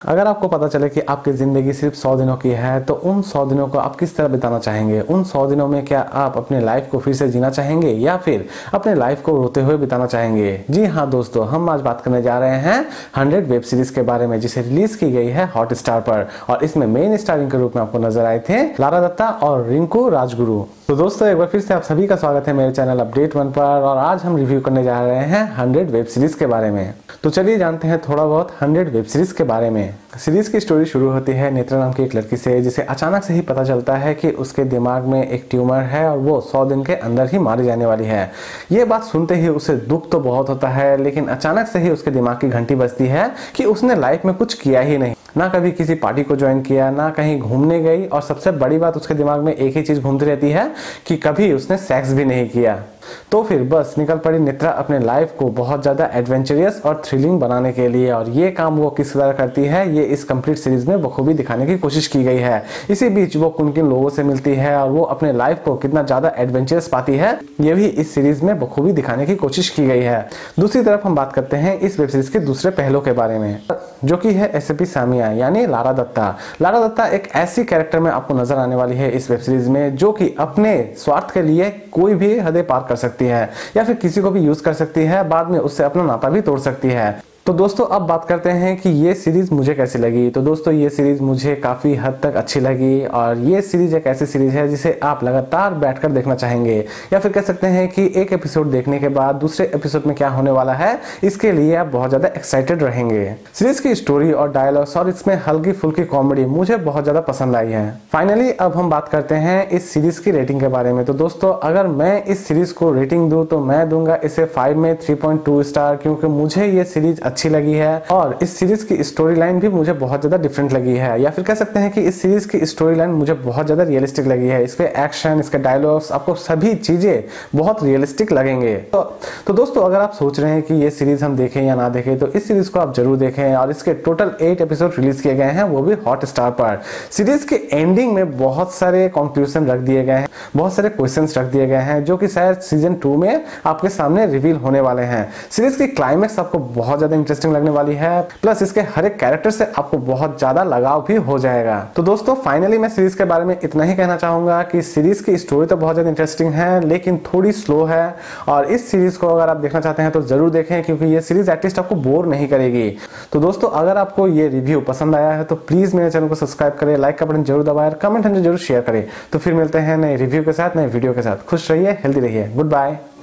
अगर आपको पता चले कि आपकी ज़िंदगी सिर्फ 100 दिनों की है तो उन 100 दिनों को आप किस तरह बिताना चाहेंगे? उन 100 दिनों में क्या आप अपने लाइफ को फिर से जीना चाहेंगे या फिर अपने लाइफ को रोते हुए बिताना चाहेंगे? जी हाँ दोस्तों, हम आज बात करने जा रहे हैं 100 वेब सीरीज के बारे में जिसे रिलीज की गई है हॉटस्टार पर, और इसमें मेन स्टारिंग के रूप में आपको नजर आए थे लारा दत्ता और रिंकू राजगुरु। तो दोस्तों एक बार फिर से आप सभी का स्वागत है मेरे चैनल अपडेट 1 पर, और आज हम रिव्यू करने जा रहे हैं 100 वेब सीरीज के बारे में। तो चलिए जानते हैं थोड़ा बहुत 100 वेब सीरीज के बारे में। सीरीज की स्टोरी शुरू होती है नेत्रा नाम की एक लड़की से, जिसे अचानक से ही पता चलता है कि उसके दिमाग में एक ट्यूमर है और वो 100 दिन के अंदर ही मारी जाने वाली है। ये बात सुनते ही उसे दुख तो बहुत होता है, लेकिन अचानक से ही उसके दिमाग की घंटी बजती है कि उसने लाइफ में कुछ किया ही नहीं, ना कभी किसी पार्टी को ज्वाइन किया, ना कहीं घूमने गई, और सबसे बड़ी बात उसके दिमाग में एक ही चीज घूमती रहती है कि कभी उसने सेक्स भी नहीं किया। तो फिर बस निकल पड़ी नेत्रा अपने लाइफ को बहुत ज़्यादा एडवेंचरस और थ्रिलिंग बनाने के लिए, और ये काम वो किस तरह करती है ये इस कंप्लीट सीरीज में बखूबी दिखाने की कोशिश की गई है। इसी बीच वो किन किन लोगों से मिलती है और वो अपने लाइफ को कितना ज़्यादा एडवेंचरस पाती है ये भी इस सीरीज में बखूबी दिखाने की कोशिश की गई है। दूसरी तरफ हम बात करते हैं इस वेब सीरीज के दूसरे पहलू के बारे में, जो कि है एसएपी सामिया यानी लारा दत्ता। लारा दत्ता एक ऐसी कैरेक्टर में आपको नजर आने वाली है इस वेब सीरीज में जो कि अपने स्वार्थ के लिए कोई भी हदें पार कर सकती है या फिर किसी को भी यूज कर सकती है, बाद में उससे अपना नाता भी तोड़ सकती है। तो दोस्तों अब बात करते हैं कि ये सीरीज मुझे कैसी लगी। तो दोस्तों ये सीरीज मुझे काफ़ी हद तक अच्छी लगी, और ये सीरीज एक ऐसी सीरीज है जिसे आप लगातार बैठकर देखना चाहेंगे, या फिर कह सकते हैं कि एक एपिसोड देखने के बाद दूसरे एपिसोड में क्या होने वाला है इसके लिए आप बहुत ज़्यादा एक्साइटेड रहेंगे। सीरीज की स्टोरी और डायलॉग्स और इसमें हल्की फुल्की कॉमेडी मुझे बहुत ज़्यादा पसंद आई है। फाइनली अब हम बात करते हैं इस सीरीज की रेटिंग के बारे में। तो दोस्तों अगर मैं इस सीरीज को रेटिंग दूँ तो मैं दूंगा इसे 5 में 3.2 स्टार, क्योंकि मुझे ये सीरीज अच्छी लगी है और इस सीरीज की स्टोरी लाइन भी मुझे बहुत ज्यादा डिफरेंट लगी है, या फिर कह सकते हैं कि इस सीरीज की स्टोरी लाइन मुझे बहुत ज्यादा रियलिस्टिक लगी है। इसके एक्शन, इसके डायलॉग्स, आपको सभी चीजें बहुत रियलिस्टिक लगेंगे। तो दोस्तों अगर आप सोच रहे हैं कि ये सीरीज हम देखें या ना देखें तो इस सीरीज को आप जरूर देखें, और इसके टोटल 8 एपिसोड रिलीज किए गए हैं, वो भी हॉटस्टार पर। सीरीज के एंडिंग में बहुत सारे कंक्लूजन रख दिए गए हैं, बहुत सारे क्वेश्चंस रख दिए गए हैं जो कि शायद सीजन 2 में आपके सामने रिवील होने वाले हैं। सीरीज की क्लाइमेक्स आपको बहुत ज्यादा इंटरेस्टिंग लगने वाली है, प्लस इसके हर एक कैरेक्टर से आपको बहुत ज्यादा लगाव भी हो जाएगा। तो दोस्तों फाइनली मैं सीरीज के बारे में इतना ही कहना चाहूंगा कि सीरीज की स्टोरी तो बहुत ज्यादा इंटरेस्टिंग है लेकिन थोड़ी स्लो है, और इस सीरीज को अगर आप देखना चाहते हैं तो जरूर देखें, क्योंकि ये सीरीज एटलीस्ट आपको बोर नहीं करेगी। तो दोस्तों अगर आपको ये रिव्यू पसंद आया है तो प्लीज मेरे चैनल को सब्सक्राइब करें, लाइक का बटन जरूर दबाएं, कमेंट जरूर शेयर करें। तो फिर मिलते हैं नए रिव्यू के साथ, नए वीडियो के साथ। खुश रहिए, हेल्दी रहिए, गुड बाय।